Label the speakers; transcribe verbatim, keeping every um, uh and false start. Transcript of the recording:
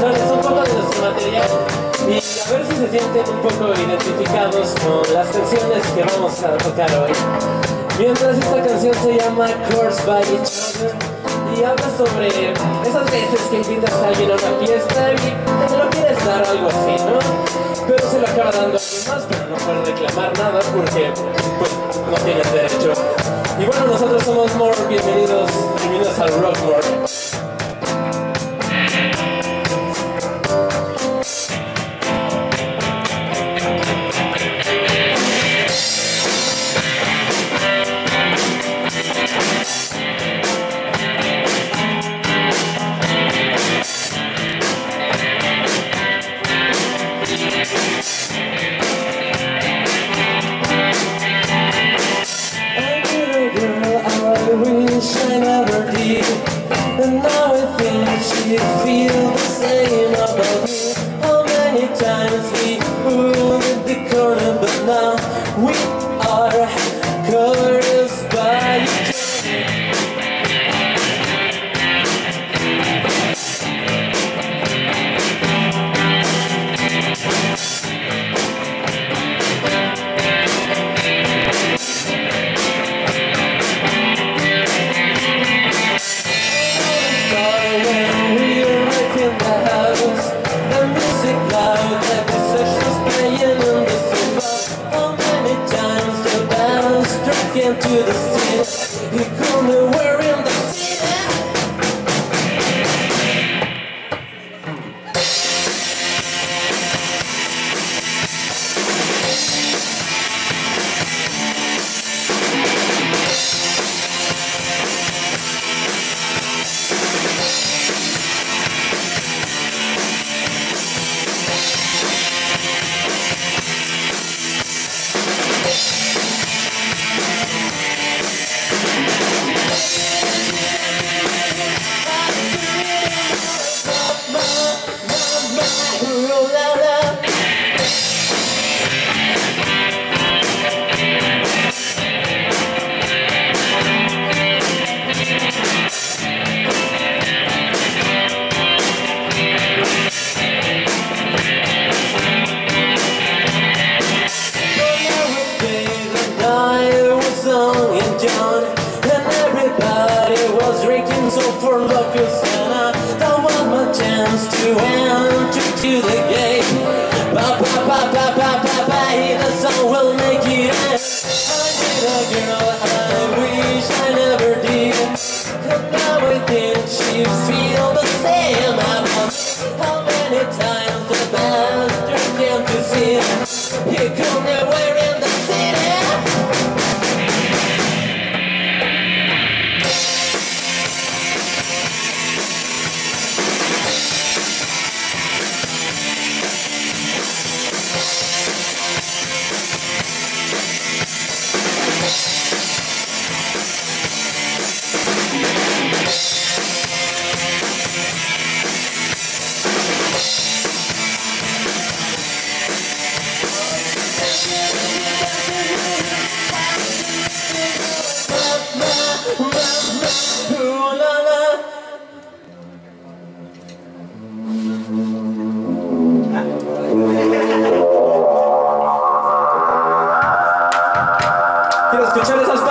Speaker 1: mostrarles un poco de nuestro material y a ver si se sienten un poco identificados con las canciones que vamos a tocar hoy. Mientras esta canción se llama Cursed by Each Other y habla sobre esas veces que invitas a alguien a una fiesta y te lo quieres dar algo así, ¿no? Pero se lo acaba dando a alguien más, pero no puede reclamar nada porque pues no tienes derecho. Y bueno, nosotros somos More, bienvenidos, bienvenidos al Rockmore. And now I think she feels the same about me. How many times we moved the corner, but now we are cursed by each other. To the city, you call me we're in the city. So for locals and I don't want my chance to enter to the gate. Ba ba ba ba ba ba ba, the song will make it end. I need a girl I wish I never did. And now I think she feel the same about me. How many times the bastard came to see he could nowhere in the city. Quiero escuchar esas